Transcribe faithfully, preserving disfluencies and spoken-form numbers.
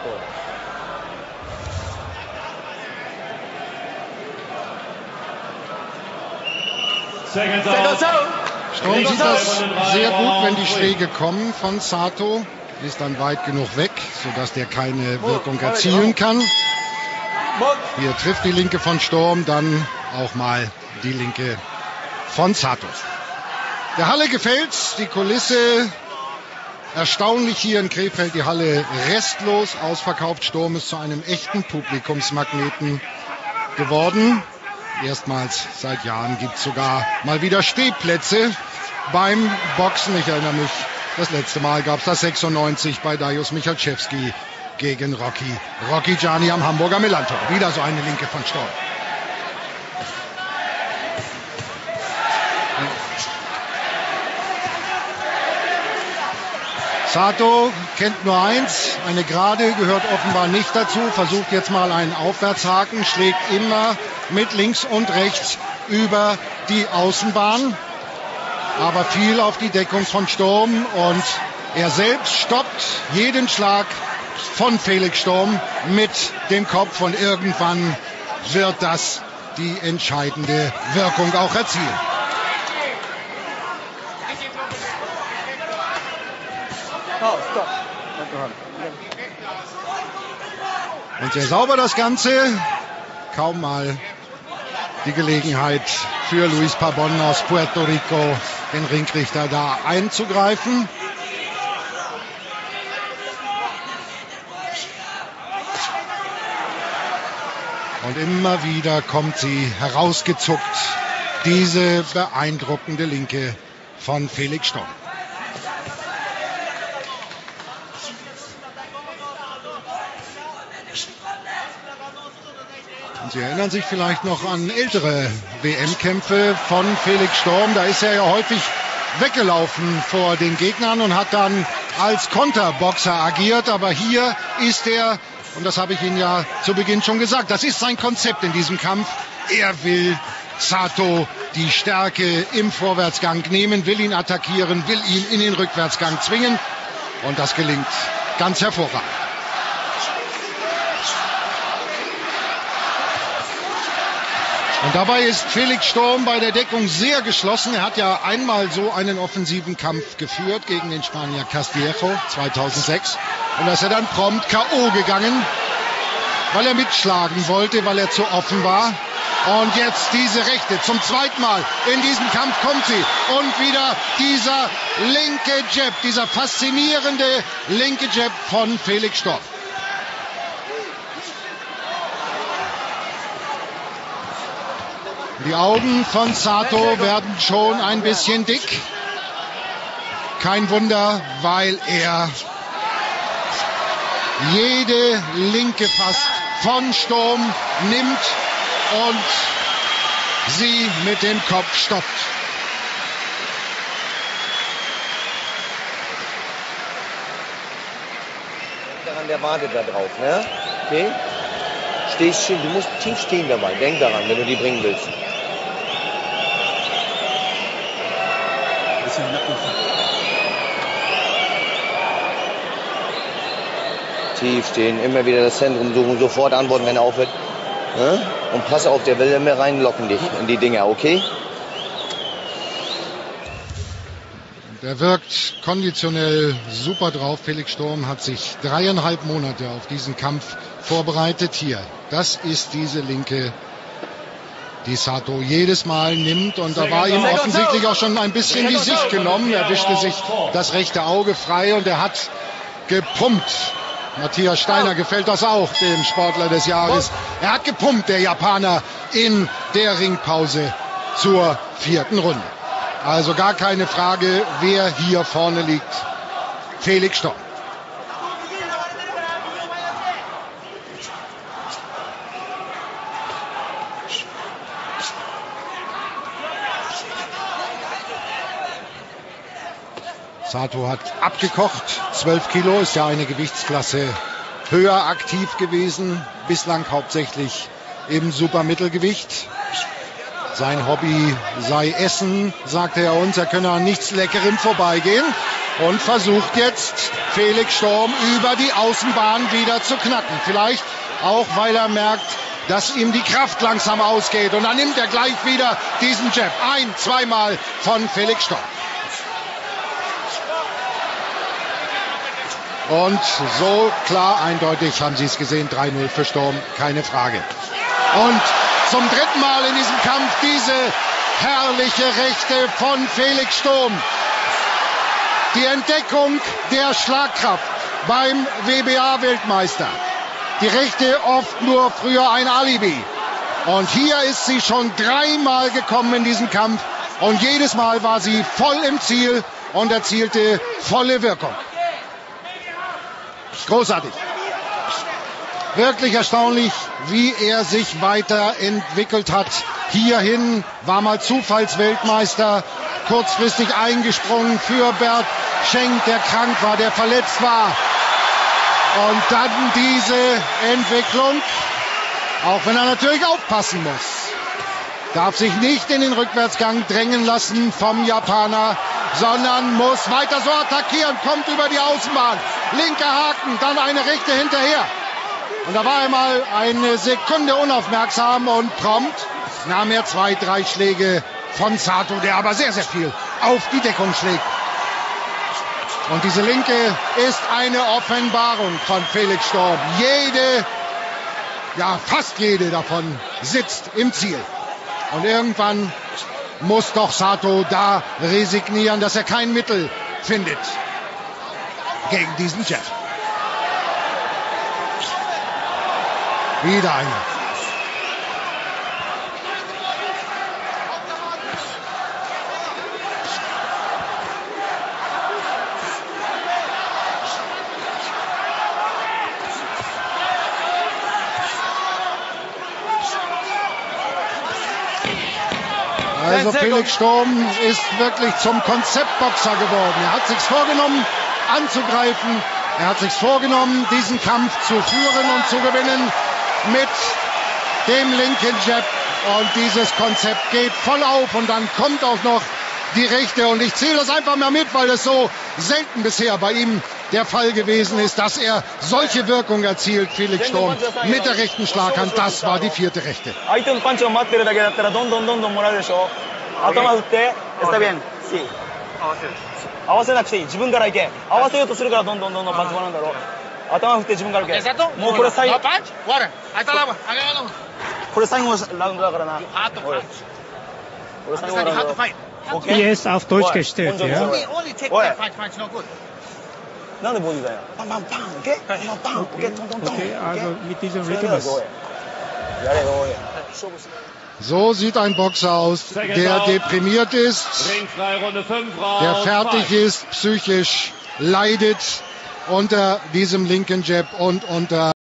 Storm sieht das sehr gut, wenn die Schläge kommen von Sato. Ist dann weit genug weg, sodass der keine Wirkung erzielen kann. Hier trifft die Linke von Storm, dann auch mal die Linke von Sato. Der Halle gefällt's, die Kulisse erstaunlich hier in Krefeld, die Halle restlos ausverkauft. Storm ist zu einem echten Publikumsmagneten geworden. Erstmals seit Jahren gibt es sogar mal wieder Stehplätze beim Boxen. Ich erinnere mich, das letzte Mal gab es das sechsundneunzig bei Darius Michalczewski gegen Rocky. Rocky Gianni am Hamburger Millantor. Wieder so eine Linke von Storm. Sato kennt nur eins, eine Gerade gehört offenbar nicht dazu, versucht jetzt mal einen Aufwärtshaken, schlägt immer mit links und rechts über die Außenbahn, aber viel auf die Deckung von Storm und er selbst stoppt jeden Schlag von Felix Storm mit dem Kopf und irgendwann wird das die entscheidende Wirkung auch erzielen. Und sehr sauber das Ganze. Kaum mal die Gelegenheit für Luis Pabon aus Puerto Rico, den Ringrichter da einzugreifen. Und immer wieder kommt sie herausgezuckt, diese beeindruckende Linke von Felix Storm. Sie erinnern sich vielleicht noch an ältere W M-Kämpfe von Felix Storm. Da ist er ja häufig weggelaufen vor den Gegnern und hat dann als Konterboxer agiert. Aber hier ist er, und das habe ich Ihnen ja zu Beginn schon gesagt, das ist sein Konzept in diesem Kampf. Er will Sato die Stärke im Vorwärtsgang nehmen, will ihn attackieren, will ihn in den Rückwärtsgang zwingen. Und das gelingt ganz hervorragend. Und dabei ist Felix Storm bei der Deckung sehr geschlossen. Er hat ja einmal so einen offensiven Kampf geführt gegen den Spanier Castillejo zweitausendsechs. Und da ist er dann prompt K O gegangen, weil er mitschlagen wollte, weil er zu offen war. Und jetzt diese Rechte. Zum zweiten Mal in diesem Kampf kommt sie. Und wieder dieser linke Jab, dieser faszinierende linke Jab von Felix Storm. Die Augen von Sato werden schon ein bisschen dick. Kein Wunder, weil er jede Linke fast von Storm nimmt und sie mit dem Kopf stoppt. Der wartet da drauf, ne? Okay? Stehst schön, du musst tief stehen dabei. Denk daran, wenn du die bringen willst. Tief stehen, immer wieder das Zentrum suchen, sofort antworten, wenn er aufhört. Ne? Und pass auf, der will immer reinlocken dich in die Dinger, okay? Der wirkt konditionell super drauf. Felix Storm hat sich dreieinhalb Monate auf diesen Kampf vorbereitet. Hier, das ist diese Linke, die Sato jedes Mal nimmt. Und da war ihm offensichtlich auch schon ein bisschen die Sicht genommen. Er wischte sich das rechte Auge frei und er hat gepumpt. Matthias Steiner gefällt das auch, dem Sportler des Jahres. Er hat gepumpt, der Japaner, in der Ringpause zur vierten Runde. Also gar keine Frage, wer hier vorne liegt. Felix Storm. Sato hat abgekocht. zwölf Kilo ist ja eine Gewichtsklasse höher aktiv gewesen. Bislang hauptsächlich im Supermittelgewicht. Sein Hobby sei Essen, sagte er uns. Er könne an nichts Leckerem vorbeigehen. und versucht jetzt Felix Sturm über die Außenbahn wieder zu knacken. Vielleicht auch, weil er merkt, dass ihm die Kraft langsam ausgeht. Und dann nimmt er gleich wieder diesen Jab. Ein-, zweimal von Felix Sturm. Und so klar, eindeutig haben Sie es gesehen, drei null für Sturm, keine Frage. Und zum dritten Mal in diesem Kampf diese herrliche Rechte von Felix Sturm. Die Entdeckung der Schlagkraft beim W B A-Weltmeister. Die Rechte oft nur früher ein Alibi. Und hier ist sie schon dreimal gekommen in diesem Kampf. Und jedes Mal war sie voll im Ziel und erzielte volle Wirkung. Großartig. Wirklich erstaunlich, wie er sich weiterentwickelt hat. Hierhin war mal Zufallsweltmeister, kurzfristig eingesprungen für Bert Schenk, der krank war, der verletzt war. Und dann diese Entwicklung, auch wenn er natürlich aufpassen muss. Darf sich nicht in den Rückwärtsgang drängen lassen vom Japaner, sondern muss weiter so attackieren, kommt über die Außenbahn. Linker Haken, dann eine rechte hinterher. Und da war er mal eine Sekunde unaufmerksam und prompt nahm er zwei, drei Schläge von Sato, der aber sehr, sehr viel auf die Deckung schlägt. Und diese linke ist eine Offenbarung von Felix Sturm. Jede, ja fast jede davon sitzt im Ziel. Und irgendwann muss doch Sato da resignieren, dass er kein Mittel findet gegen diesen Jab. Wieder einer. Also Felix Sturm ist wirklich zum Konzeptboxer geworden. Er hat sich's vorgenommen, anzugreifen. Er hat sich's vorgenommen, diesen Kampf zu führen und zu gewinnen mit dem linken Jab. Und dieses Konzept geht voll auf. Und dann kommt auch noch die rechte. Und ich zähle das einfach mal mit, weil das so selten bisher bei ihm der Fall gewesen ist, dass er solche Wirkung erzielt, Felix Sturm, mit der rechten Schlaghand. Das war die vierte rechte. Hier ist auf Deutsch gestellt, ja. Okay, also mit diesem Rhythmus. So sieht ein Boxer aus, der deprimiert ist, der fertig ist, psychisch leidet unter diesem linken Jab und unter